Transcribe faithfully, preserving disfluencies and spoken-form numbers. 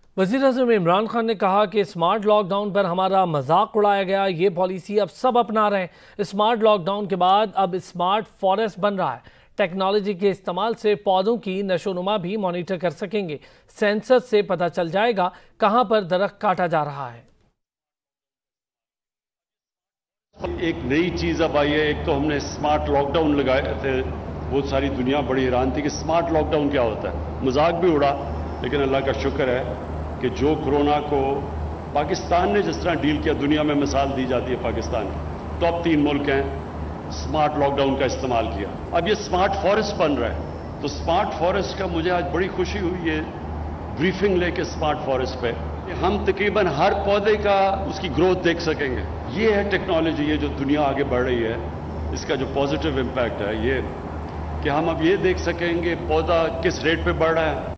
वज़ीर-ए-आज़म इमरान खान ने कहा कि स्मार्ट लॉकडाउन पर हमारा मजाक उड़ाया गया। ये पॉलिसी अब सब अपना रहे हैं। स्मार्ट लॉकडाउन के बाद अब स्मार्ट फॉरेस्ट बन रहा है। टेक्नोलॉजी के इस्तेमाल से पौधों की नशोनुमा भी मॉनिटर कर सकेंगे। सेंसर से पता चल जाएगा कहां पर दरख्त काटा जा रहा है। एक नई चीज अब आई है। एक तो हमने स्मार्ट लॉकडाउन लगाए थे, बहुत सारी दुनिया बड़ी हैरान थी कि स्मार्ट लॉकडाउन क्या होता है। मजाक भी उड़ा, लेकिन अल्लाह का शुक्र है कि जो कोरोना को पाकिस्तान ने जिस तरह डील किया, दुनिया में मिसाल दी जाती है पाकिस्तान की। टॉप तीन मुल्क हैं, स्मार्ट लॉकडाउन का इस्तेमाल किया। अब ये स्मार्ट फॉरेस्ट बन रहा है, तो स्मार्ट फॉरेस्ट का मुझे आज बड़ी खुशी हुई ये ब्रीफिंग लेके स्मार्ट फॉरेस्ट पे हम तकरीबन हर पौधे का उसकी ग्रोथ देख सकेंगे। ये है टेक्नोलॉजी, ये जो दुनिया आगे बढ़ रही है, इसका जो पॉजिटिव इम्पैक्ट है ये कि हम अब ये देख सकेंगे पौधा किस रेट पे बढ़ रहा है।